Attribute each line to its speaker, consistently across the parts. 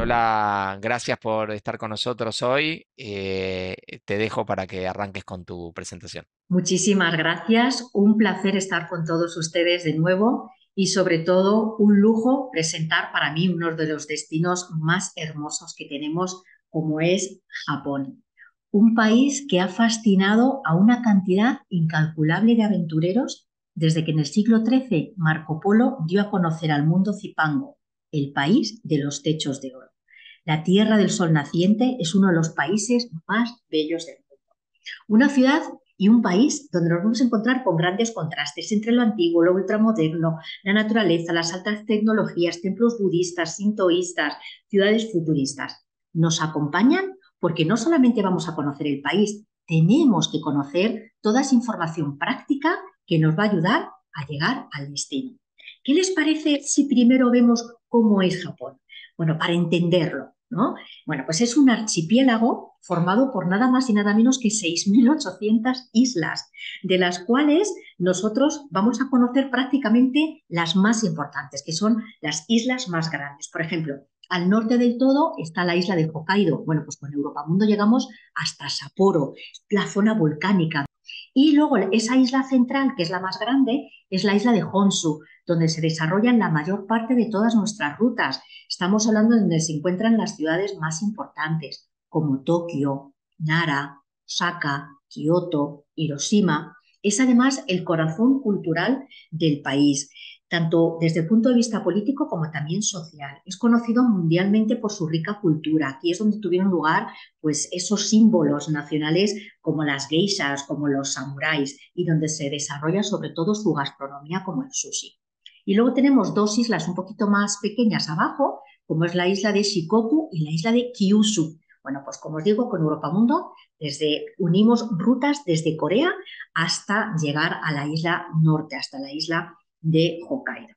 Speaker 1: Paola, gracias por estar con nosotros hoy. Te dejo para que arranques con tu presentación.
Speaker 2: Muchísimas gracias, un placer estar con todos ustedes de nuevo y sobre todo un lujo presentar para mí uno de los destinos más hermosos que tenemos como es Japón. Un país que ha fascinado a una cantidad incalculable de aventureros desde que en el siglo XIII Marco Polo dio a conocer al mundo Zipango, el país de los techos de oro. La Tierra del Sol Naciente es uno de los países más bellos del mundo. Una ciudad y un país donde nos vamos a encontrar con grandes contrastes entre lo antiguo, lo ultramoderno, la naturaleza, las altas tecnologías, templos budistas, sintoístas, ciudades futuristas. Nos acompañan porque no solamente vamos a conocer el país, tenemos que conocer toda esa información práctica que nos va a ayudar a llegar al destino. ¿Qué les parece si primero vemos cómo es Japón? Bueno, para entenderlo, ¿no? Bueno, pues es un archipiélago formado por nada más y nada menos que 6.800 islas, de las cuales nosotros vamos a conocer prácticamente las más importantes, que son las islas más grandes. Por ejemplo, al norte del todo está la isla de Hokkaido. Bueno, pues con Europamundo llegamos hasta Sapporo, la zona volcánica. Y luego esa isla central, que es la más grande, es la isla de Honshu, donde se desarrollan la mayor parte de todas nuestras rutas. Estamos hablando de donde se encuentran las ciudades más importantes, como Tokio, Nara, Osaka, Kioto, Hiroshima. Es además el corazón cultural del país, tanto desde el punto de vista político como también social. Es conocido mundialmente por su rica cultura. Aquí es donde tuvieron lugar pues, esos símbolos nacionales como las geishas, como los samuráis, y donde se desarrolla sobre todo su gastronomía como el sushi. Y luego tenemos dos islas un poquito más pequeñas abajo, como es la isla de Shikoku y la isla de Kyushu. Bueno, pues como os digo, con Europa Mundo unimos rutas desde Corea hasta llegar a la isla norte, hasta la isla de Hokkaido.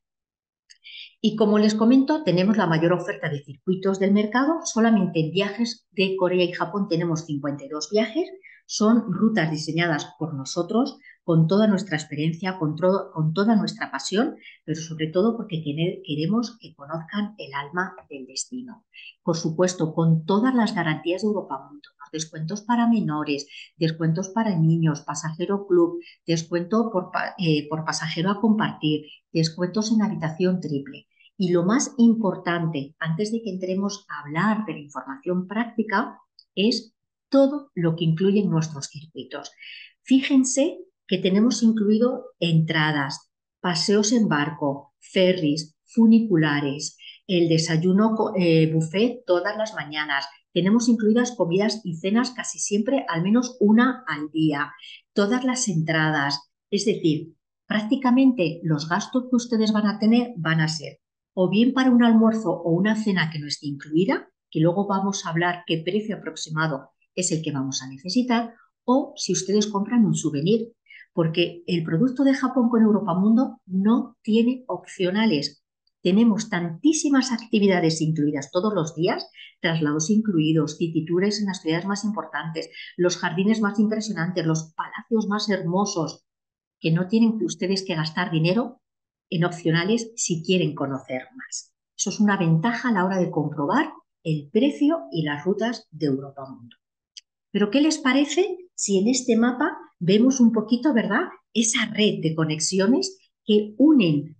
Speaker 2: Y como les comento, tenemos la mayor oferta de circuitos del mercado. Solamente en viajes de Corea y Japón tenemos 52 viajes. Son rutas diseñadas por nosotros, con toda nuestra experiencia, con toda nuestra pasión, pero sobre todo porque queremos que conozcan el alma del destino. Por supuesto, con todas las garantías de Europamundo, descuentos para menores, descuentos para niños, pasajero club, descuento por pasajero a compartir, descuentos en habitación triple. Y lo más importante, antes de que entremos a hablar de la información práctica, es todo lo que incluyen nuestros circuitos. Fíjense que tenemos incluido entradas, paseos en barco, ferries, funiculares, el desayuno buffet todas las mañanas. Tenemos incluidas comidas y cenas casi siempre, al menos una al día. Todas las entradas, es decir, prácticamente los gastos que ustedes van a tener van a ser o bien para un almuerzo o una cena que no esté incluida, que luego vamos a hablar qué precio aproximado es el que vamos a necesitar, o si ustedes compran un souvenir, porque el producto de Japón con Europamundo no tiene opcionales. Tenemos tantísimas actividades incluidas todos los días, traslados incluidos, city tours en las ciudades más importantes, los jardines más impresionantes, los palacios más hermosos, que no tienen que ustedes que gastar dinero en opcionales si quieren conocer más. Eso es una ventaja a la hora de comprobar el precio y las rutas de Europa Mundo. Pero ¿qué les parece si en este mapa vemos un poquito, verdad, esa red de conexiones que unen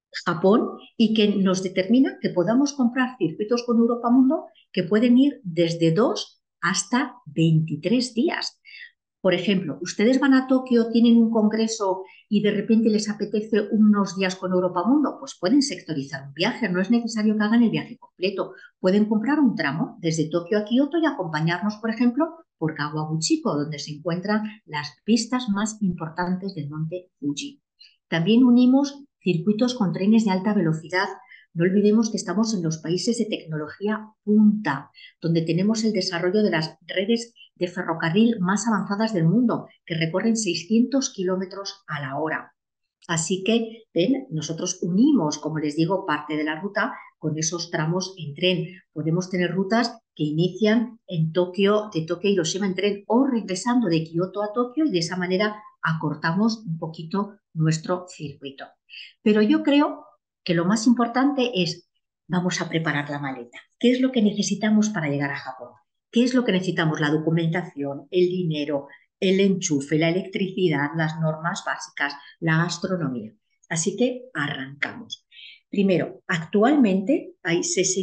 Speaker 2: Japón y que nos determina que podamos comprar circuitos con Europa Mundo que pueden ir desde 2 hasta 23 días? Por ejemplo, ustedes van a Tokio, tienen un congreso y de repente les apetece unos días con Europa Mundo, pues pueden sectorizar un viaje, no es necesario que hagan el viaje completo. Pueden comprar un tramo desde Tokio a Kioto y acompañarnos, por ejemplo, por Kawaguchiko, donde se encuentran las pistas más importantes del monte Fuji. También unimos circuitos con trenes de alta velocidad. No olvidemos que estamos en los países de tecnología punta, donde tenemos el desarrollo de las redes de ferrocarril más avanzadas del mundo, que recorren 600 kilómetros a la hora. Así que, ven, nosotros unimos, como les digo, parte de la ruta con esos tramos en tren. Podemos tener rutas que inician en Tokio, de Tokio a Hiroshima en tren, o regresando de Kioto a Tokio, y de esa manera acortamos un poquito nuestro circuito. Pero yo creo que lo más importante es Vamos a preparar la maleta. ¿Qué es lo que necesitamos para llegar a Japón? ¿Qué es lo que necesitamos? La documentación, el dinero, el enchufe, la electricidad, las normas básicas, la gastronomía. Así que arrancamos. Primero, actualmente hay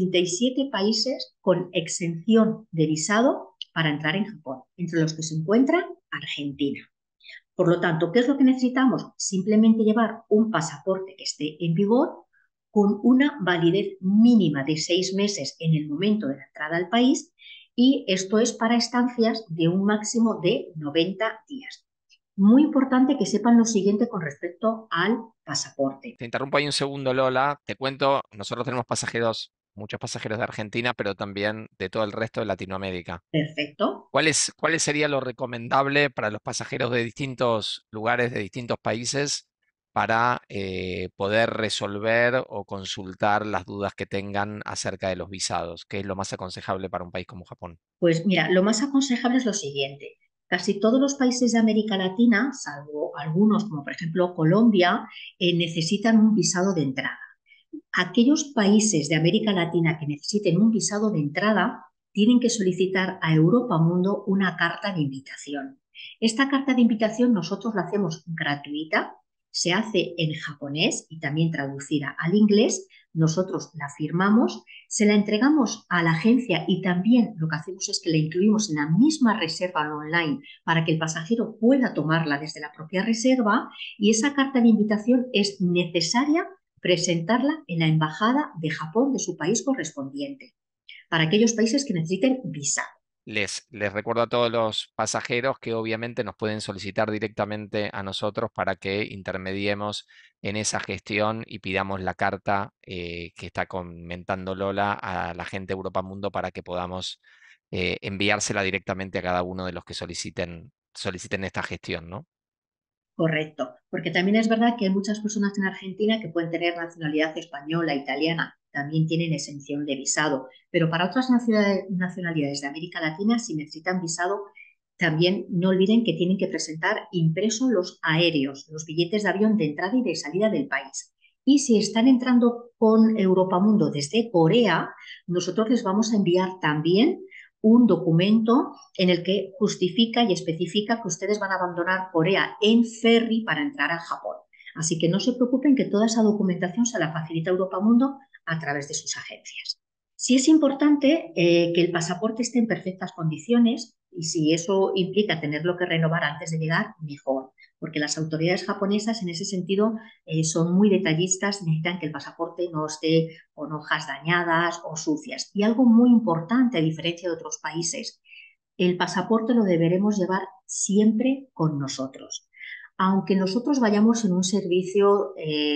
Speaker 2: 67 países con exención de visado para entrar en Japón, entre los que se encuentra Argentina. Por lo tanto, ¿qué es lo que necesitamos? Simplemente llevar un pasaporte que esté en vigor con una validez mínima de 6 meses en el momento de la entrada al país, y esto es para estancias de un máximo de 90 días. Muy importante que sepan lo siguiente con respecto al pasaporte.
Speaker 1: Te interrumpo ahí un segundo, Lola. Te cuento, nosotros tenemos pasajeros, muchos pasajeros de Argentina, pero también de todo el resto de Latinoamérica.
Speaker 2: Perfecto.
Speaker 1: ¿Cuál sería lo recomendable para los pasajeros de distintos lugares, de distintos países, para poder resolver o consultar las dudas que tengan acerca de los visados? ¿Qué es lo más aconsejable para un país como Japón?
Speaker 2: Pues mira, lo más aconsejable es lo siguiente. Casi todos los países de América Latina, salvo algunos como por ejemplo Colombia, necesitan un visado de entrada. Aquellos países de América Latina que necesiten un visado de entrada tienen que solicitar a Europa Mundo una carta de invitación. Esta carta de invitación nosotros la hacemos gratuita, se hace en japonés y también traducida al inglés. Nosotros la firmamos, se la entregamos a la agencia y también lo que hacemos es que la incluimos en la misma reserva online para que el pasajero pueda tomarla desde la propia reserva, y esa carta de invitación es necesaria presentarla en la embajada de Japón de su país correspondiente, para aquellos países que necesiten visa.
Speaker 1: Les recuerdo a todos los pasajeros que obviamente nos pueden solicitar directamente a nosotros para que intermediemos en esa gestión y pidamos la carta que está comentando Lola a la gente de Europa Mundo para que podamos enviársela directamente a cada uno de los que soliciten esta gestión, ¿no?
Speaker 2: Correcto, porque también es verdad que hay muchas personas en Argentina que pueden tener nacionalidad española, italiana, también tienen exención de visado, pero para otras nacionalidades de América Latina, si necesitan visado, también no olviden que tienen que presentar impresos los aéreos, los billetes de avión de entrada y de salida del país. Y si están entrando con Europa Mundo desde Corea, nosotros les vamos a enviar también un documento en el que justifica y especifica que ustedes van a abandonar Corea en ferry para entrar a Japón. Así que no se preocupen, que toda esa documentación se la facilita Europa Mundo a través de sus agencias. Sí es importante que el pasaporte esté en perfectas condiciones, y si eso implica tenerlo que renovar antes de llegar, mejor, porque las autoridades japonesas en ese sentido son muy detallistas, necesitan que el pasaporte no esté con hojas dañadas o sucias. Y algo muy importante, a diferencia de otros países, el pasaporte lo deberemos llevar siempre con nosotros. Aunque nosotros vayamos en un servicio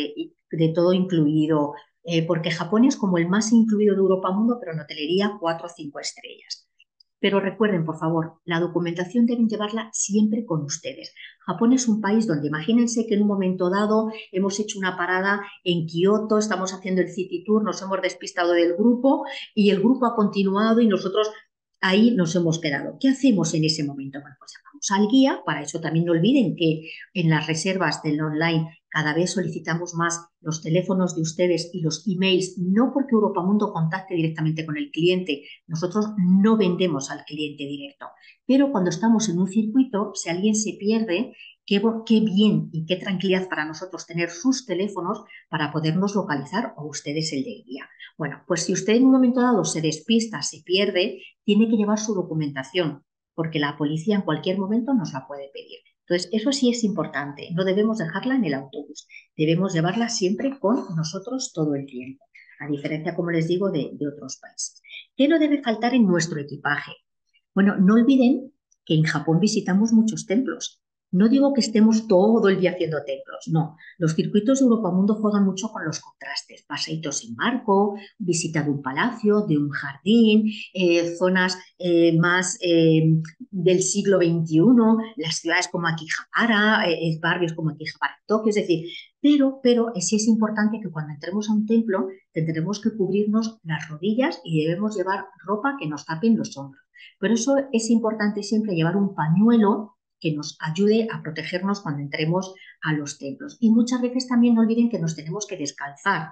Speaker 2: de todo incluido, porque Japón es como el más incluido de Europa Mundo, pero en hotelería 4 o 5 estrellas. Pero recuerden, por favor, la documentación deben llevarla siempre con ustedes. Japón es un país donde imagínense que en un momento dado hemos hecho una parada en Kioto, estamos haciendo el City Tour, nos hemos despistado del grupo y el grupo ha continuado y nosotros ahí nos hemos quedado. ¿Qué hacemos en ese momento? Bueno, pues llamamos al guía. Para eso también no olviden que en las reservas del online cada vez solicitamos más los teléfonos de ustedes y los emails, no porque Europa Mundo contacte directamente con el cliente, nosotros no vendemos al cliente directo, pero cuando estamos en un circuito, si alguien se pierde, qué bien y qué tranquilidad para nosotros tener sus teléfonos para podernos localizar, o ustedes el del guía. Bueno, pues si usted en un momento dado se despista, se pierde, tiene que llevar su documentación, porque la policía en cualquier momento nos la puede pedir. Entonces, eso sí es importante, no debemos dejarla en el autobús, debemos llevarla siempre con nosotros todo el tiempo, a diferencia, como les digo, de otros países. ¿Qué no debe faltar en nuestro equipaje? Bueno, no olviden que en Japón visitamos muchos templos. No digo que estemos todo el día haciendo templos, no. Los circuitos de Europa Mundo juegan mucho con los contrastes. Paseitos en barco, visita de un palacio, de un jardín, zonas más del siglo XXI, las ciudades como Akihabara, barrios como Akihabara en Tokio, es decir, pero sí es importante que cuando entremos a un templo tendremos que cubrirnos las rodillas y debemos llevar ropa que nos tapen los hombros. Por eso es importante siempre llevar un pañuelo que nos ayude a protegernos cuando entremos a los templos. Y muchas veces también no olviden que nos tenemos que descalzar,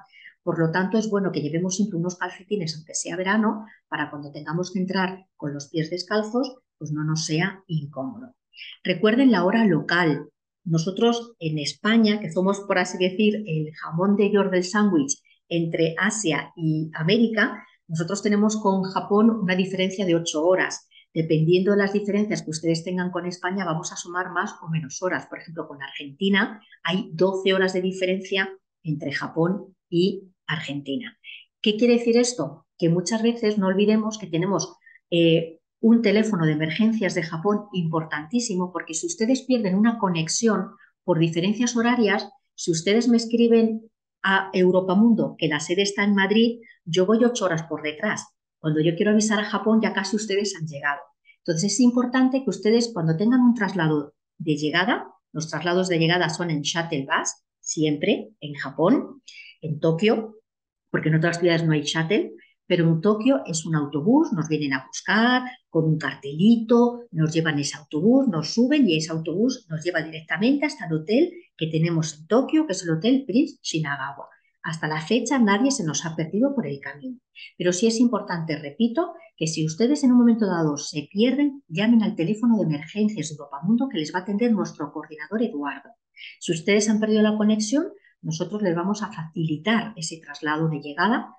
Speaker 2: Por lo tanto, es bueno que llevemos siempre unos calcetines, aunque sea verano, para cuando tengamos que entrar con los pies descalzos, pues no nos sea incómodo. Recuerden la hora local. Nosotros en España, que somos, por así decir, el jamón de york del sándwich entre Asia y América, nosotros tenemos con Japón una diferencia de 8 horas. Dependiendo de las diferencias que ustedes tengan con España, vamos a sumar más o menos horas. Por ejemplo, con Argentina hay 12 horas de diferencia entre Japón y Argentina. ¿Qué quiere decir esto? Que muchas veces no olvidemos que tenemos un teléfono de emergencias de Japón importantísimo, porque si ustedes pierden una conexión por diferencias horarias, si ustedes me escriben a Europamundo, que la sede está en Madrid, yo voy 8 horas por detrás. Cuando yo quiero avisar a Japón, ya casi ustedes han llegado. Entonces es importante que ustedes, cuando tengan un traslado de llegada, los traslados de llegada son en shuttle bus, siempre en Japón, en Tokio, porque en otras ciudades no hay shuttle, pero en Tokio es un autobús, nos vienen a buscar con un cartelito, nos llevan ese autobús, nos suben y ese autobús nos lleva directamente hasta el hotel que tenemos en Tokio, que es el Hotel Prince Shinagawa. Hasta la fecha nadie se nos ha perdido por el camino. Pero sí es importante, repito, que si ustedes en un momento dado se pierden, llamen al teléfono de emergencias de Europamundo que les va a atender nuestro coordinador Eduardo. Si ustedes han perdido la conexión, nosotros les vamos a facilitar ese traslado de llegada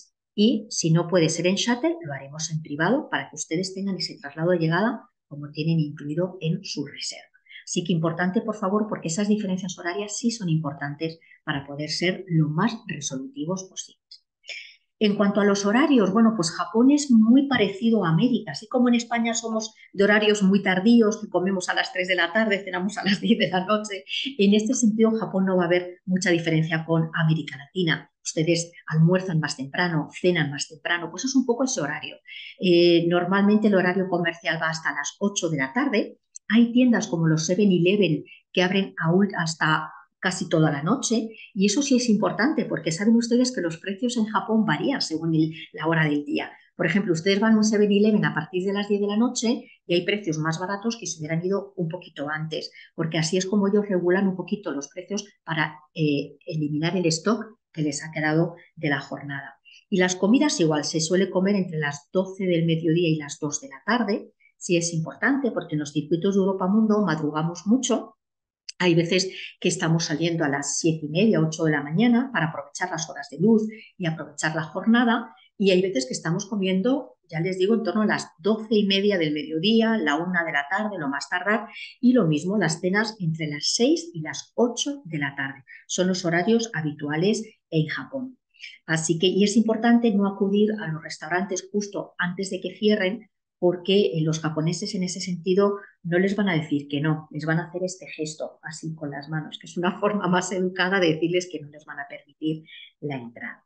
Speaker 2: y si no puede ser en shuttle, lo haremos en privado para que ustedes tengan ese traslado de llegada como tienen incluido en su reserva. Así que importante, por favor, porque esas diferencias horarias sí son importantes para poder ser lo más resolutivos posibles. En cuanto a los horarios, bueno, pues Japón es muy parecido a América, así como en España somos de horarios muy tardíos, que comemos a las 3 de la tarde, cenamos a las 10 de la noche. En este sentido, en Japón no va a haber mucha diferencia con América Latina. Ustedes almuerzan más temprano, cenan más temprano, pues es un poco ese horario. Normalmente el horario comercial va hasta las 8 de la tarde. Hay tiendas como los 7-Eleven que abren hasta casi toda la noche y eso sí es importante porque saben ustedes que los precios en Japón varían según la hora del día. Por ejemplo, ustedes van a un 7-Eleven a partir de las 10 de la noche y hay precios más baratos que se hubieran ido un poquito antes, porque así es como ellos regulan un poquito los precios para eliminar el stock que les ha quedado de la jornada. Y las comidas igual, se suele comer entre las 12 del mediodía y las 2 de la tarde. Sí es importante porque en los circuitos de Europa Mundo madrugamos mucho. Hay veces que estamos saliendo a las 7:30, 8 de la mañana para aprovechar las horas de luz y aprovechar la jornada. Y hay veces que estamos comiendo, ya les digo, en torno a las 12:30 del mediodía, la 1 de la tarde, lo más tardar. Y lo mismo las cenas entre las 6 y las 8 de la tarde. Son los horarios habituales en Japón. Así que, y es importante no acudir a los restaurantes justo antes de que cierren, porque los japoneses en ese sentido no les van a decir que no, les van a hacer este gesto así con las manos, que es una forma más educada de decirles que no les van a permitir la entrada.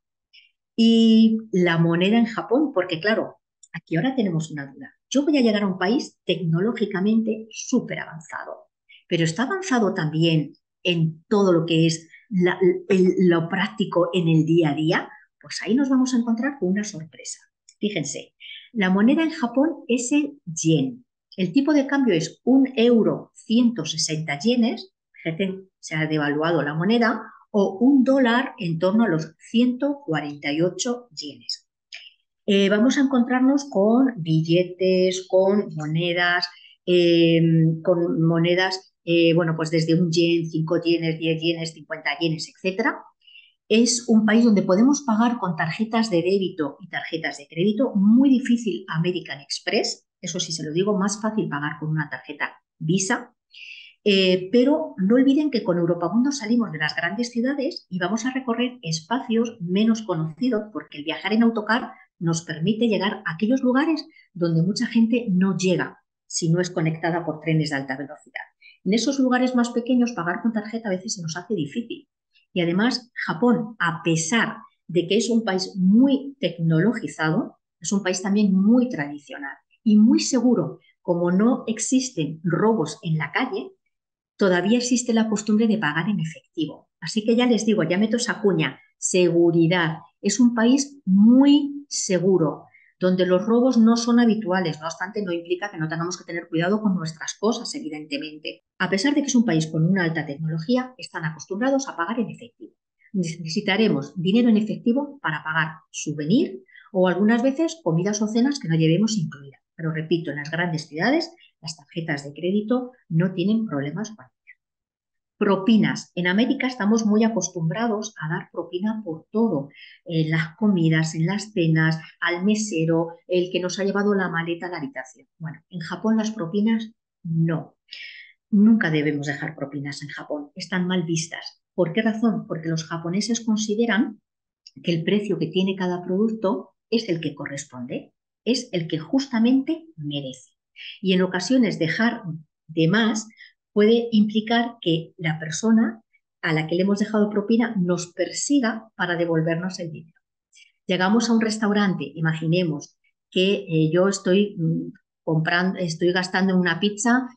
Speaker 2: Y la moneda en Japón, porque claro, aquí ahora tenemos una duda. Yo voy a llegar a un país tecnológicamente súper avanzado, pero está avanzado también en todo lo que es lo práctico en el día a día, pues ahí nos vamos a encontrar con una sorpresa. Fíjense, la moneda en Japón es el yen. El tipo de cambio es 1 euro 160 yenes, fíjense, se ha devaluado la moneda, o $1 en torno a los 148 yenes. Vamos a encontrarnos con billetes, con monedas, bueno, pues desde 1 yen, 5 yenes, 10 yenes, 50 yenes, etcétera. Es un país donde podemos pagar con tarjetas de débito y tarjetas de crédito. Muy difícil American Express, eso sí se lo digo, más fácil pagar con una tarjeta Visa. Pero no olviden que con Europamundo salimos de las grandes ciudades y vamos a recorrer espacios menos conocidos porque el viajar en autocar nos permite llegar a aquellos lugares donde mucha gente no llega si no es conectada por trenes de alta velocidad. En esos lugares más pequeños pagar con tarjeta a veces se nos hace difícil. Y además Japón, a pesar de que es un país muy tecnologizado, es un país también muy tradicional y muy seguro. Como no existen robos en la calle, todavía existe la costumbre de pagar en efectivo. Así que ya les digo, ya meto esa cuña, seguridad. Es un país muy seguro, donde los robos no son habituales. No obstante, no implica que no tengamos que tener cuidado con nuestras cosas, evidentemente. A pesar de que es un país con una alta tecnología, están acostumbrados a pagar en efectivo. necesitaremos dinero en efectivo para pagar souvenir o algunas veces comidas o cenas que no llevemos incluidas. Pero repito, en las grandes ciudades las tarjetas de crédito no tienen problemas para. Propinas. En América estamos muy acostumbrados a dar propina por todo, en las comidas, en las cenas, al mesero, el que nos ha llevado la maleta a la habitación. Bueno, en Japón las propinas no. Nunca debemos dejar propinas en Japón, están mal vistas. ¿Por qué razón? Porque los japoneses consideran que el precio que tiene cada producto es el que corresponde, es el que justamente merece. Y en ocasiones dejar de más puede implicar que la persona a la que le hemos dejado propina nos persiga para devolvernos el dinero. Llegamos a un restaurante, imaginemos que yo estoy comprando, estoy gastando en una pizza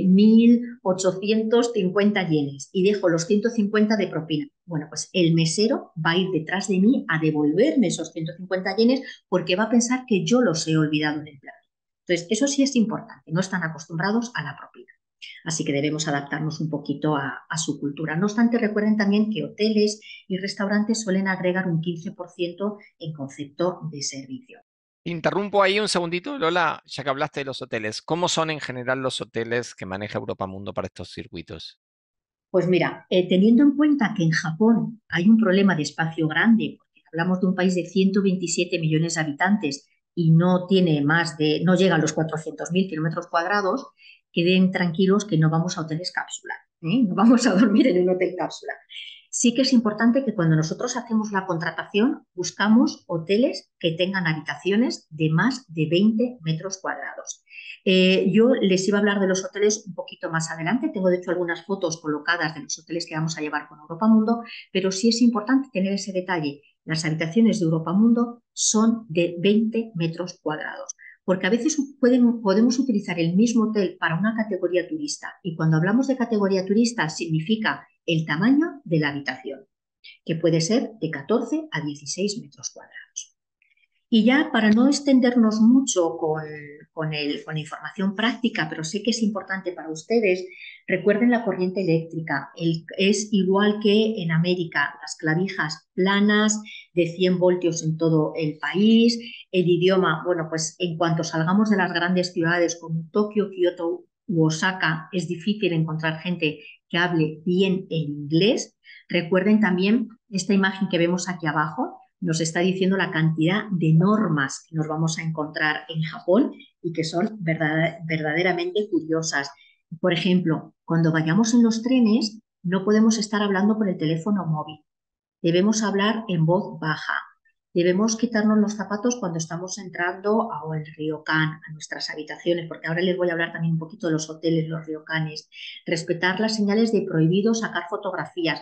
Speaker 2: 1.850 yenes y dejo los 150 de propina. Bueno, pues el mesero va a ir detrás de mí a devolverme esos 150 yenes porque va a pensar que yo los he olvidado en el plato. Entonces, eso sí es importante, no están acostumbrados a la propina. Así que debemos adaptarnos un poquito a su cultura. No obstante, recuerden también que hoteles y restaurantes suelen agregar un 15% en concepto de servicio.
Speaker 1: Interrumpo ahí un segundito, Lola, ya que hablaste de los hoteles. ¿Cómo son en general los hoteles que maneja Europa Mundo para estos circuitos?
Speaker 2: Pues mira, teniendo en cuenta que en Japón hay un problema de espacio grande, porque hablamos de un país de 127 millones de habitantes y no tiene más de, no llega a los 400.000 kilómetros cuadrados, queden tranquilos que no vamos a hoteles cápsula, ¿eh? No vamos a dormir en un hotel cápsula. Sí que es importante que cuando nosotros hacemos la contratación buscamos hoteles que tengan habitaciones de más de 20 metros cuadrados. Yo les iba a hablar de los hoteles un poquito más adelante. Tengo, de hecho, algunas fotos colocadas de los hoteles que vamos a llevar con Europa Mundo, pero sí es importante tener ese detalle. Las habitaciones de Europa Mundo son de 20 metros cuadrados, porque a veces podemos utilizar el mismo hotel para una categoría turista y cuando hablamos de categoría turista significa el tamaño de la habitación, que puede ser de 14 a 16 metros cuadrados. Y ya para no extendernos mucho con la información práctica, pero sé que es importante para ustedes, recuerden la corriente eléctrica. Es igual que en América, las clavijas planas de 100 voltios en todo el país. El idioma, bueno, pues en cuanto salgamos de las grandes ciudades como Tokio, Kioto u Osaka, es difícil encontrar gente que hable bien el inglés. Recuerden también esta imagen que vemos aquí abajo, nos está diciendo la cantidad de normas que nos vamos a encontrar en Japón y que son verdaderamente curiosas. Por ejemplo, cuando vayamos en los trenes, no podemos estar hablando por el teléfono móvil. Debemos hablar en voz baja. Debemos quitarnos los zapatos cuando estamos entrando al ryokan, a nuestras habitaciones, porque ahora les voy a hablar también un poquito de los hoteles, los ryokanes. Respetar las señales de prohibido sacar fotografías.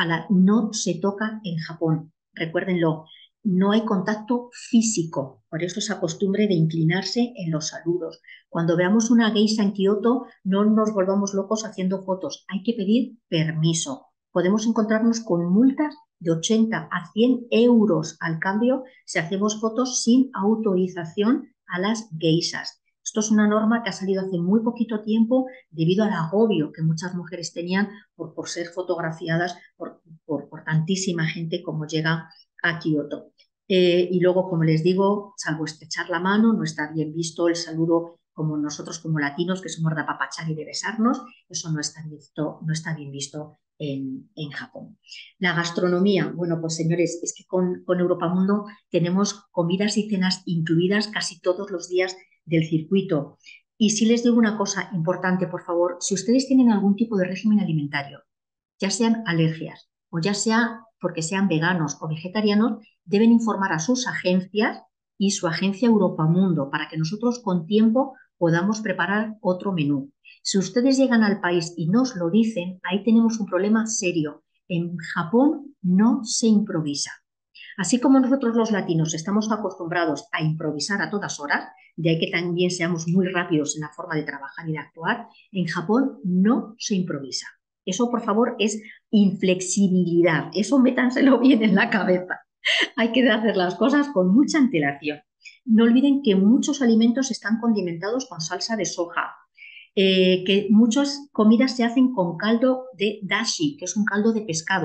Speaker 2: No se toca en Japón. Recuérdenlo, no hay contacto físico, por eso esa costumbre de inclinarse en los saludos. Cuando veamos una geisha en Kioto, no nos volvamos locos haciendo fotos, hay que pedir permiso. Podemos encontrarnos con multas de 80 a 100 euros al cambio si hacemos fotos sin autorización a las geishas. Esto es una norma que ha salido hace muy poquito tiempo debido al agobio que muchas mujeres tenían por ser fotografiadas por tantísima gente como llega a Kioto. Y luego, como les digo, salvo estrechar la mano, no está bien visto el saludo como nosotros como latinos, que somos de apapachar y de besarnos, eso no está bien visto en Japón. La gastronomía, bueno, pues señores, es que con Europa Mundo tenemos comidas y cenas incluidas casi todos los días del circuito. Y si les digo una cosa importante, por favor, si ustedes tienen algún tipo de régimen alimentario, ya sean alergias o ya sea porque sean veganos o vegetarianos, deben informar a sus agencias y su agencia Europa Mundo para que nosotros con tiempo podamos preparar otro menú. Si ustedes llegan al país y nos lo dicen, ahí tenemos un problema serio. En Japón no se improvisa. Así como nosotros los latinos estamos acostumbrados a improvisar a todas horas, de ahí que también seamos muy rápidos en la forma de trabajar y de actuar, en Japón no se improvisa. Eso, por favor, es inflexibilidad. Eso métanselo bien en la cabeza. Hay que hacer las cosas con mucha antelación. No olviden que muchos alimentos están condimentados con salsa de soja, que muchas comidas se hacen con caldo de dashi, que es un caldo de pescado.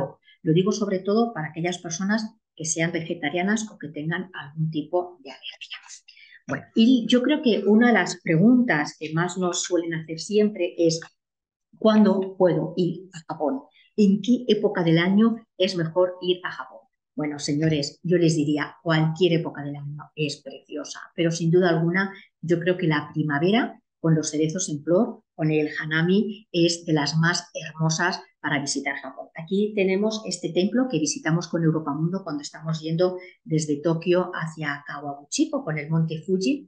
Speaker 2: Lo digo sobre todo para aquellas personas que sean vegetarianas o que tengan algún tipo de alergia. Bueno, y yo creo que una de las preguntas que más nos suelen hacer siempre es ¿cuándo puedo ir a Japón? ¿En qué época del año es mejor ir a Japón? Bueno, señores, yo les diría, cualquier época del año es preciosa, pero sin duda alguna, yo creo que la primavera, con los cerezos en flor, con el hanami, es de las más hermosas para visitar Japón. Aquí tenemos este templo que visitamos con Europa Mundo cuando estamos yendo desde Tokio hacia Kawaguchiko, con el monte Fuji,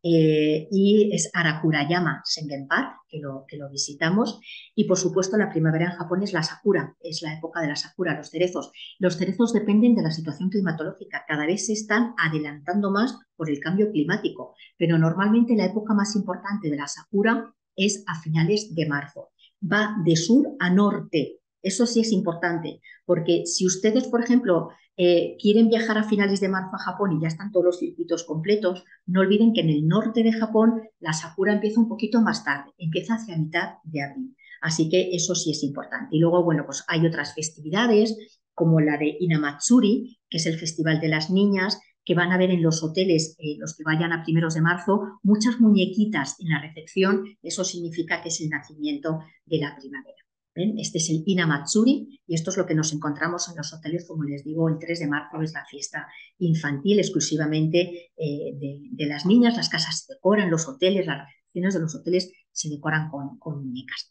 Speaker 2: y es Arakurayama Sengen Park, que lo visitamos. Y por supuesto, la primavera en Japón es la sakura, es la época de la sakura, los cerezos. Los cerezos dependen de la situación climatológica, cada vez se están adelantando más por el cambio climático, pero normalmente la época más importante de la sakura es a finales de marzo. Va de sur a norte. Eso sí es importante, porque si ustedes, por ejemplo, quieren viajar a finales de marzo a Japón y ya están todos los circuitos completos, no olviden que en el norte de Japón la sakura empieza un poquito más tarde, empieza hacia mitad de abril. Así que eso sí es importante. Y luego, bueno, pues hay otras festividades como la de Inamatsuri, que es el Festival de las Niñas, que van a ver en los hoteles, los que vayan a primeros de marzo, muchas muñequitas en la recepción. Eso significa que es el nacimiento de la primavera. ¿Ven? Este es el Inamatsuri y esto es lo que nos encontramos en los hoteles, como les digo, el 3 de marzo es la fiesta infantil exclusivamente de las niñas, las casas se decoran, los hoteles, las recepciones de los hoteles se decoran con muñecas.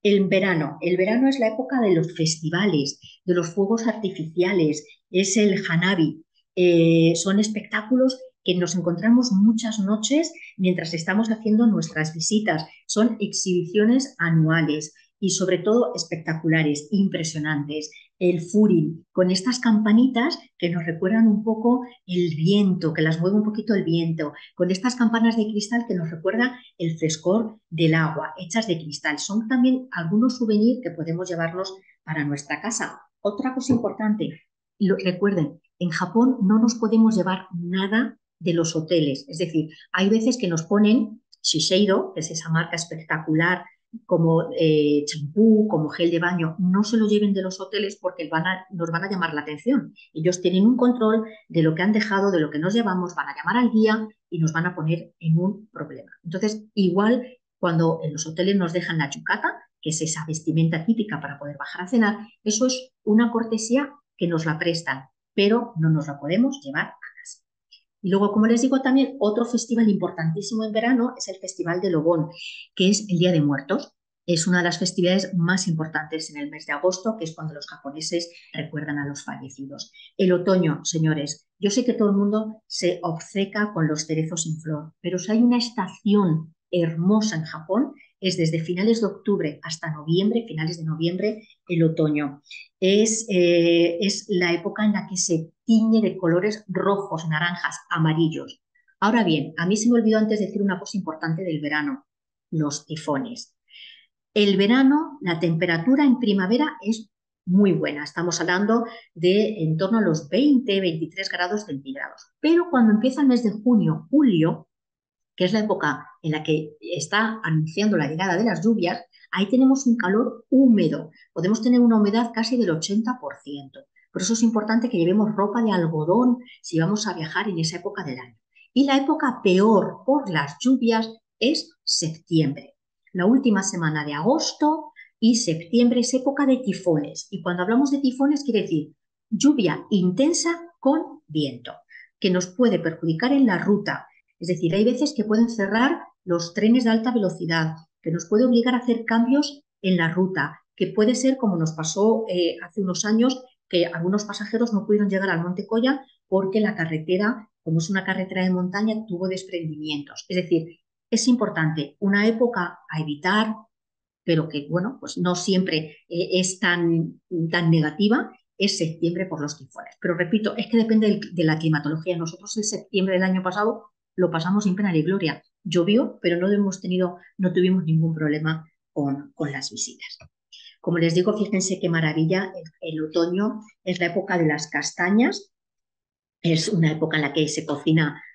Speaker 2: El verano es la época de los festivales, de los fuegos artificiales, es el Hanabi, son espectáculos que nos encontramos muchas noches mientras estamos haciendo nuestras visitas, son exhibiciones anuales y sobre todo espectaculares, impresionantes. El Furin, con estas campanitas que nos recuerdan un poco el viento, que las mueve un poquito el viento, con estas campanas de cristal que nos recuerda el frescor del agua, hechas de cristal. Son también algunos souvenirs que podemos llevarnos para nuestra casa. Otra cosa importante, recuerden, en Japón no nos podemos llevar nada de los hoteles, es decir, hay veces que nos ponen Shiseido, que es esa marca espectacular como champú, como gel de baño, no se lo lleven de los hoteles porque nos van a llamar la atención. Ellos tienen un control de lo que han dejado, de lo que nos llevamos, van a llamar al guía y nos van a poner en un problema. Entonces, igual cuando en los hoteles nos dejan la yukata, que es esa vestimenta típica para poder bajar a cenar, eso es una cortesía que nos la prestan, pero no nos la podemos llevar a casa. Y luego, como les digo, también otro festival importantísimo en verano es el Festival de Lobón, que es el Día de Muertos. Es una de las festividades más importantes en el mes de agosto, que es cuando los japoneses recuerdan a los fallecidos. El otoño, señores, yo sé que todo el mundo se obceca con los cerezos en flor, pero si hay una estación hermosa en Japón, es desde finales de octubre hasta noviembre, finales de noviembre, el otoño. Es la época en la que se tiñe de colores rojos, naranjas, amarillos. Ahora bien, a mí se me olvidó antes decir una cosa importante del verano, los tifones. El verano, la temperatura en primavera es muy buena, estamos hablando de en torno a los 20, 23 grados centígrados. Pero cuando empieza el mes de junio, julio, que es la época en la que está anunciando la llegada de las lluvias, ahí tenemos un calor húmedo. Podemos tener una humedad casi del 80%. Por eso es importante que llevemos ropa de algodón si vamos a viajar en esa época del año. Y la época peor por las lluvias es septiembre. La última semana de agosto y septiembre es época de tifones. Y cuando hablamos de tifones quiere decir lluvia intensa con viento, que nos puede perjudicar en la ruta. Es decir, hay veces que pueden cerrar los trenes de alta velocidad, que nos puede obligar a hacer cambios en la ruta, que puede ser como nos pasó hace unos años, que algunos pasajeros no pudieron llegar al Monte Colla porque la carretera, como es una carretera de montaña, tuvo desprendimientos. Es decir, es importante una época a evitar, pero que, bueno, pues no siempre es tan negativa, es septiembre por los tifones. Pero repito, es que depende de la climatología. Nosotros el septiembre del año pasado lo pasamos sin pena ni gloria. Llovió, pero no tuvimos ningún problema con las visitas. Como les digo, fíjense qué maravilla, el otoño es la época de las castañas, es una época en la que se cocina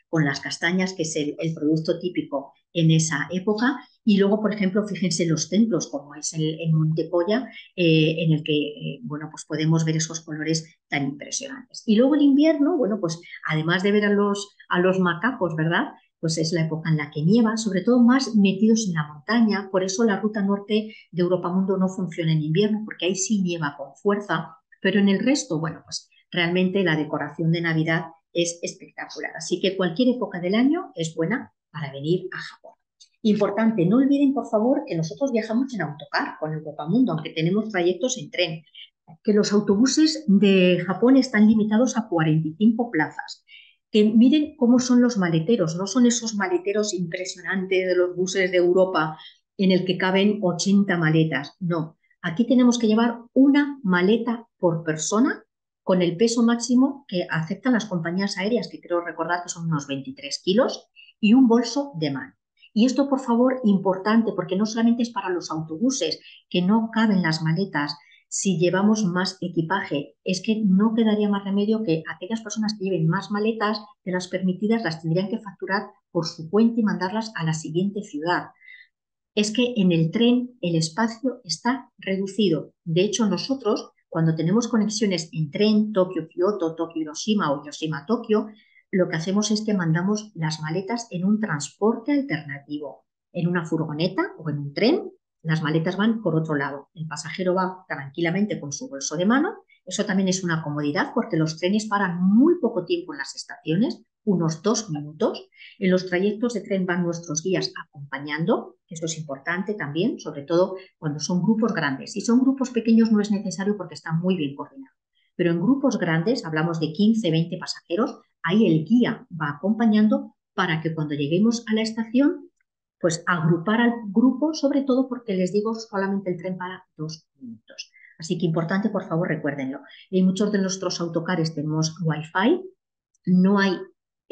Speaker 2: con las castañas, que es el producto típico en esa época. Y luego, por ejemplo, fíjense los templos, como es el Monte Colla, en el que bueno, pues podemos ver esos colores tan impresionantes. Y luego el invierno, bueno, pues además de ver a los macacos, ¿verdad? Pues es la época en la que nieva, sobre todo más metidos en la montaña. Por eso la ruta norte de Europa Mundo no funciona en invierno, porque ahí sí nieva con fuerza, pero en el resto, bueno, pues realmente la decoración de Navidad es espectacular. Así que cualquier época del año es buena para venir a Japón. Importante, no olviden por favor que nosotros viajamos en autocar con Europa Mundo, aunque tenemos trayectos en tren, que los autobuses de Japón están limitados a 45 plazas. Que miren cómo son los maleteros, no son esos maleteros impresionantes de los buses de Europa en el que caben 80 maletas, no. Aquí tenemos que llevar una maleta por persona con el peso máximo que aceptan las compañías aéreas, que creo recordar que son unos 23 kilos, y un bolso de mano. Y esto, por favor, importante, porque no solamente es para los autobuses, que no caben las maletas si llevamos más equipaje, es que no quedaría más remedio que aquellas personas que lleven más maletas de las permitidas las tendrían que facturar por su cuenta y mandarlas a la siguiente ciudad. Es que en el tren el espacio está reducido. De hecho, nosotros, cuando tenemos conexiones en tren, Tokio-Kioto, Tokio-Hiroshima o Hiroshima-Tokio, lo que hacemos es que mandamos las maletas en un transporte alternativo, en una furgoneta o en un tren. Las maletas van por otro lado. El pasajero va tranquilamente con su bolso de mano. Eso también es una comodidad porque los trenes paran muy poco tiempo en las estaciones, unos 2 minutos. En los trayectos de tren van nuestros guías acompañando, eso es importante también, sobre todo cuando son grupos grandes. Si son grupos pequeños no es necesario porque están muy bien coordinados. Pero en grupos grandes, hablamos de 15, 20 pasajeros, ahí el guía va acompañando para que cuando lleguemos a la estación, pues agrupar al grupo, sobre todo porque les digo, solamente el tren para 2 minutos. Así que importante, por favor, recuérdenlo. En muchos de nuestros autocares tenemos Wi-Fi, no hay,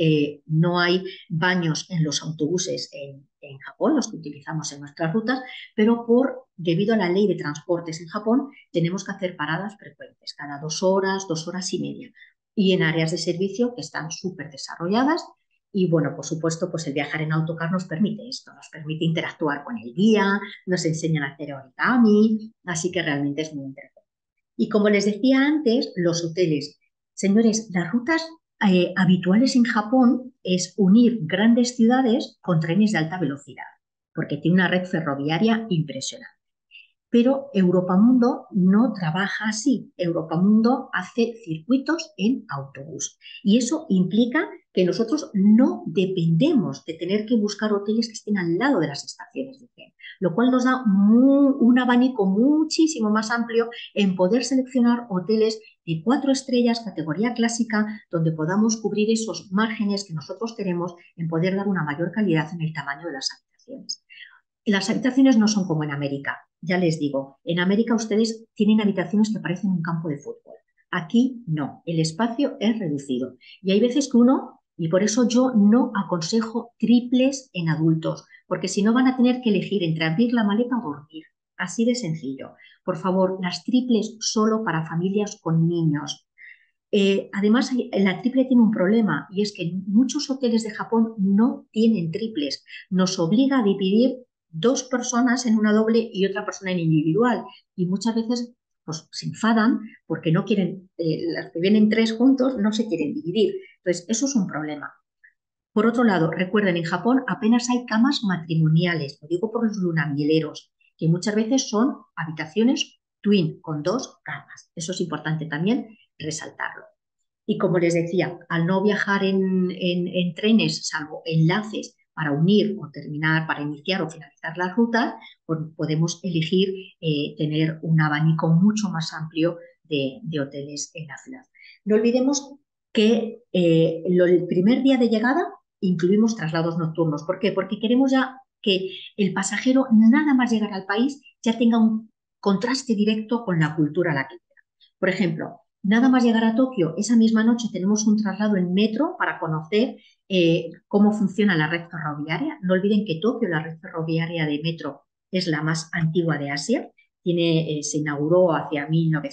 Speaker 2: no hay baños en los autobuses en Japón, los que utilizamos en nuestras rutas, pero debido a la ley de transportes en Japón, tenemos que hacer paradas frecuentes, cada 2 horas, 2 horas y media, y en áreas de servicio que están súper desarrolladas. Y bueno, por supuesto, pues el viajar en autocar nos permite esto, nos permite interactuar con el guía, nos enseñan a hacer origami, así que realmente es muy interesante. Y como les decía antes, los hoteles. Señores, las rutas habituales en Japón es unir grandes ciudades con trenes de alta velocidad, porque tiene una red ferroviaria impresionante. Pero Europamundo no trabaja así. Europamundo hace circuitos en autobús. Y eso implica que nosotros no dependemos de tener que buscar hoteles que estén al lado de las estaciones de tren, lo cual nos da un abanico muchísimo más amplio en poder seleccionar hoteles de 4 estrellas, categoría clásica, donde podamos cubrir esos márgenes que nosotros tenemos en poder dar una mayor calidad en el tamaño de las habitaciones. Las habitaciones no son como en América, ya les digo, en América ustedes tienen habitaciones que parecen un campo de fútbol. Aquí no, el espacio es reducido y hay veces que uno, y por eso yo no aconsejo triples en adultos, porque si no van a tener que elegir entre abrir la maleta o dormir. Así de sencillo. Por favor, las triples solo para familias con niños. Además, la triple tiene un problema y es que muchos hoteles de Japón no tienen triples. Nos obliga a dividir 2 personas en una doble y otra persona en individual. Y muchas veces pues, se enfadan porque no quieren, las que vienen 3 juntos no se quieren dividir. Entonces, eso es un problema. Por otro lado, recuerden, en Japón apenas hay camas matrimoniales, lo digo por los lunamieleros, que muchas veces son habitaciones twin con 2 camas. Eso es importante también resaltarlo. Y como les decía, al no viajar en trenes, salvo enlaces para unir o terminar, para iniciar o finalizar las rutas, pues podemos elegir tener un abanico mucho más amplio de hoteles en la ciudad. No olvidemos que el primer día de llegada incluimos traslados nocturnos. ¿Por qué? Porque queremos ya que el pasajero, nada más llegar al país, ya tenga un contraste directo con la cultura a la que llega. Por ejemplo, nada más llegar a Tokio, esa misma noche tenemos un traslado en metro para conocer cómo funciona la red ferroviaria. No olviden que Tokio, la red ferroviaria de metro, es la más antigua de Asia. Se inauguró hacia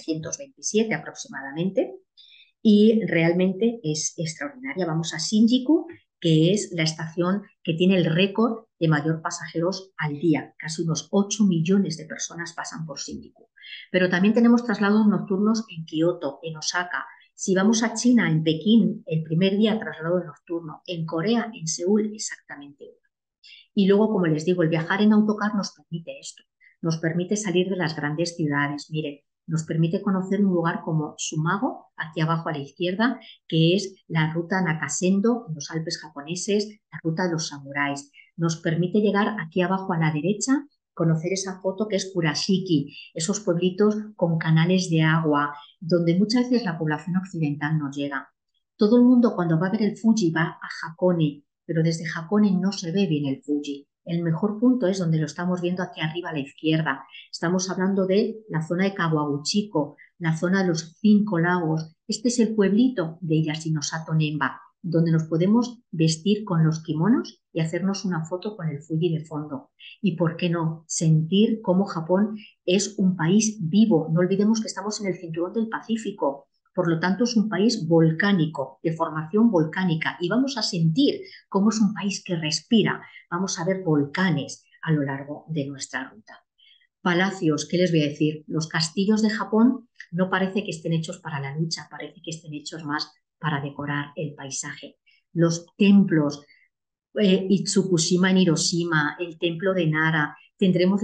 Speaker 2: 1927 aproximadamente y realmente es extraordinaria. Vamos a Shinjuku que es la estación que tiene el récord de mayor pasajeros al día. Casi unos 8 millones de personas pasan por Shinjuku. Pero también tenemos traslados nocturnos en Kioto, en Osaka. Si vamos a China, en Pekín, el primer día traslado nocturno. En Corea, en Seúl, exactamente. Y luego, como les digo, el viajar en autocar nos permite esto, nos permite salir de las grandes ciudades. Miren, nos permite conocer un lugar como Sumago, aquí abajo a la izquierda, que es la ruta Nakasendo en los Alpes japoneses, la ruta de los samuráis. Nos permite llegar aquí abajo a la derecha, conocer esa foto que es Kurashiki, esos pueblitos con canales de agua, donde muchas veces la población occidental no llega. Todo el mundo cuando va a ver el Fuji va a Hakone, pero desde Hakone no se ve bien el Fuji. El mejor punto es donde lo estamos viendo aquí arriba a la izquierda. Estamos hablando de la zona de Kawaguchiko, la zona de los 5 lagos. Este es el pueblito de Yashinosato Nemba, donde nos podemos vestir con los kimonos y hacernos una foto con el Fuji de fondo. Y por qué no, sentir cómo Japón es un país vivo. No olvidemos que estamos en el cinturón del Pacífico. Por lo tanto, es un país volcánico, de formación volcánica, y vamos a sentir cómo es un país que respira. Vamos a ver volcanes a lo largo de nuestra ruta. Palacios, ¿qué les voy a decir? Los castillos de Japón no parece que estén hechos para la lucha, parece que estén hechos más para decorar el paisaje. Los templos, Itsukushima en Hiroshima, el templo de Nara. Tendremos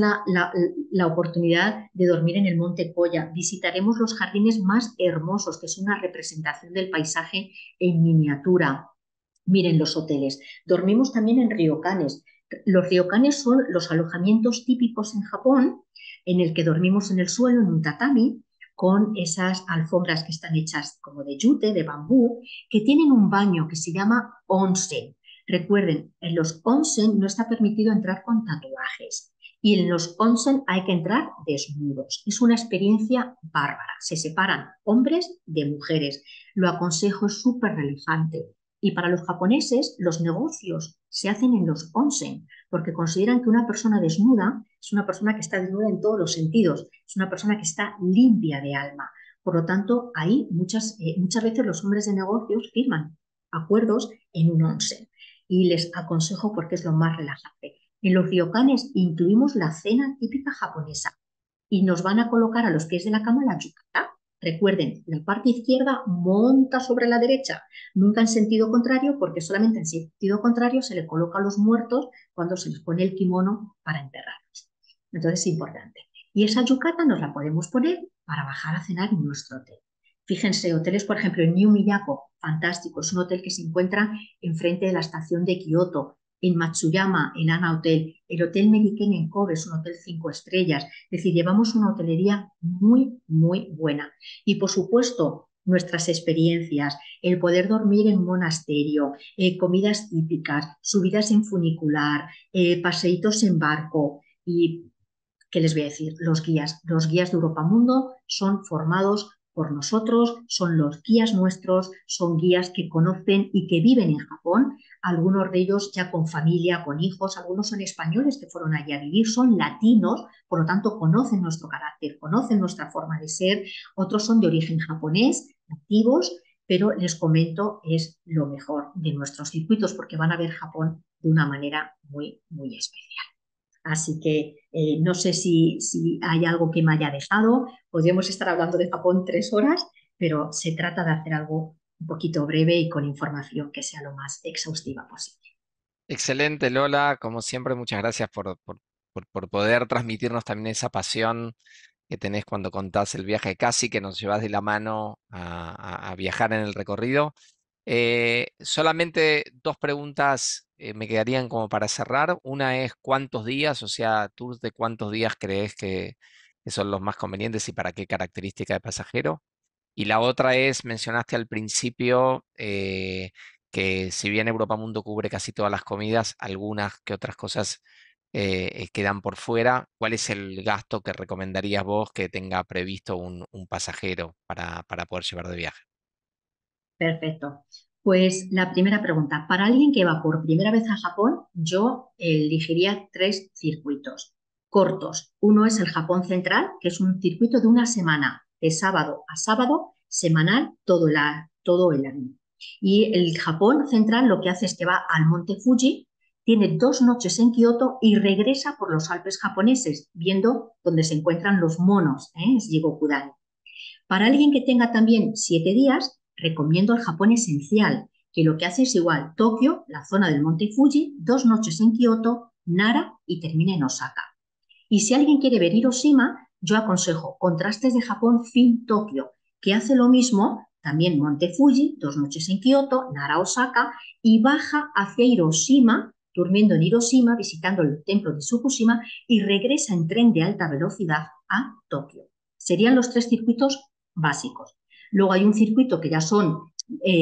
Speaker 2: la oportunidad de dormir en el Monte Koya. Visitaremos los jardines más hermosos, que es una representación del paisaje en miniatura. Miren los hoteles. Dormimos también en ryokanes. Los ryokanes son los alojamientos típicos en Japón, en el que dormimos en el suelo, en un tatami, con esas alfombras que están hechas como de yute, de bambú, que tienen un baño que se llama onsen. Recuerden, en los onsen no está permitido entrar con tatuajes y en los onsen hay que entrar desnudos. Es una experiencia bárbara. Se separan hombres de mujeres. Lo aconsejo, es súper relajante. Y para los japoneses, los negocios se hacen en los onsen, porque consideran que una persona desnuda es una persona que está desnuda en todos los sentidos, es una persona que está limpia de alma. Por lo tanto, ahí muchas veces los hombres de negocios firman acuerdos en un onsen. Y les aconsejo porque es lo más relajante. En los ryokanes incluimos la cena típica japonesa y nos van a colocar a los pies de la cama la yukata. Recuerden, la parte izquierda monta sobre la derecha, nunca en sentido contrario, porque solamente en sentido contrario se le coloca a los muertos cuando se les pone el kimono para enterrarlos. Entonces es importante. Y esa yukata nos la podemos poner para bajar a cenar en nuestro hotel. Fíjense, hoteles, por ejemplo, en New Miyako, fantástico, es un hotel que se encuentra enfrente de la estación de Kioto. En Matsuyama, el Ana Hotel, el Hotel Meriken en Kobe, es un hotel 5 estrellas. Es decir, llevamos una hotelería muy, muy buena. Y por supuesto, nuestras experiencias, el poder dormir en un monasterio, comidas típicas, subidas en funicular, paseitos en barco y ¿qué les voy a decir? Los guías de Europa Mundo son formados por nosotros, son los guías nuestros, son guías que conocen y que viven en Japón, algunos de ellos ya con familia, con hijos, algunos son españoles que fueron allí a vivir, son latinos, por lo tanto conocen nuestro carácter, conocen nuestra forma de ser, otros son de origen japonés, nativos, pero les comento, es lo mejor de nuestros circuitos porque van a ver Japón de una manera muy, muy especial. Así que no sé si hay algo que me haya dejado. Podríamos estar hablando de Japón 3 horas, pero se trata de hacer algo un poquito breve y con información que sea lo más exhaustiva posible.
Speaker 1: Excelente, Lola. Como siempre, muchas gracias por poder transmitirnos también esa pasión que tenés cuando contás el viaje, casi que nos llevas de la mano a viajar en el recorrido. Solamente dos preguntas me quedarían como para cerrar. Una es cuántos días, o sea, tours de cuántos días crees que son los más convenientes y para qué característica de pasajero. Y la otra es, mencionaste al principio que si bien Europa Mundo cubre casi todas las comidas, algunas que otras cosas quedan por fuera. ¿Cuál es el gasto que recomendarías vos que tenga previsto un pasajero para poder llevar de viaje?
Speaker 2: Perfecto. Pues la primera pregunta, para alguien que va por primera vez a Japón, yo elegiría 3 circuitos cortos. Uno es el Japón Central, que es un circuito de una semana, de sábado a sábado, semanal, todo el año. Y el Japón central lo que hace es que va al monte Fuji, tiene 2 noches en Kioto y regresa por los Alpes japoneses, viendo dónde se encuentran los monos, ¿eh? Es Jigokudani. Para alguien que tenga también 7 días, recomiendo el Japón esencial, que lo que hace es igual, Tokio, la zona del monte Fuji, 2 noches en Kioto, Nara y termina en Osaka. Y si alguien quiere ver Hiroshima, yo aconsejo Contrastes de Japón fin Tokio, que hace lo mismo, también Monte Fuji, 2 noches en Kioto, Nara, Osaka, y baja hacia Hiroshima, durmiendo en Hiroshima, visitando el templo de Fukushima, y regresa en tren de alta velocidad a Tokio. Serían los 3 circuitos básicos. Luego hay un circuito que ya son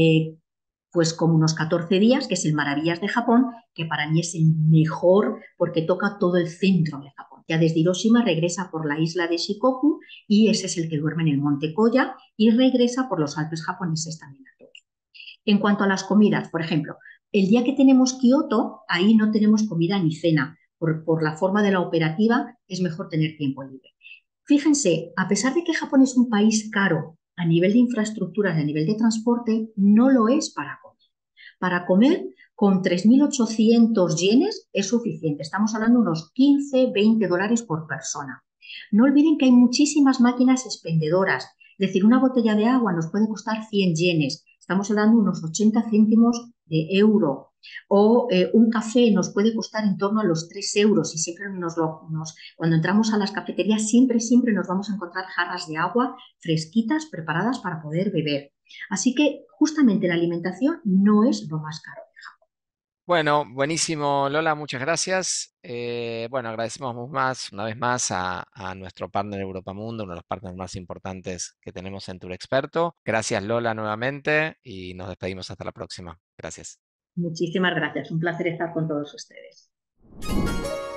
Speaker 2: pues como unos 14 días, que es el Maravillas de Japón, que para mí es el mejor porque toca todo el centro de Japón. Ya desde Hiroshima regresa por la isla de Shikoku y ese es el que duerme en el Monte Koya y regresa por los Alpes japoneses también a Tokio. En cuanto a las comidas, por ejemplo, el día que tenemos Kioto, ahí no tenemos comida ni cena. Por la forma de la operativa es mejor tener tiempo libre. Fíjense, a pesar de que Japón es un país caro a nivel de infraestructuras y a nivel de transporte, no lo es para comer. Para comer, con 3.800 yenes es suficiente. Estamos hablando de unos 15, 20 dólares por persona. No olviden que hay muchísimas máquinas expendedoras. Es decir, una botella de agua nos puede costar 100 yenes. Estamos hablando de unos 80 céntimos de euro. O un café nos puede costar en torno a los 3 euros y siempre cuando entramos a las cafeterías siempre nos vamos a encontrar jarras de agua fresquitas preparadas para poder beber. Así que justamente la alimentación no es lo más caro.
Speaker 1: Bueno, buenísimo, Lola, muchas gracias. Bueno, agradecemos una vez más a nuestro partner Europa Mundo, uno de los partners más importantes que tenemos en Tour Experto. Gracias, Lola, nuevamente y nos despedimos hasta la próxima. Gracias.
Speaker 2: Muchísimas gracias, un placer estar con todos ustedes.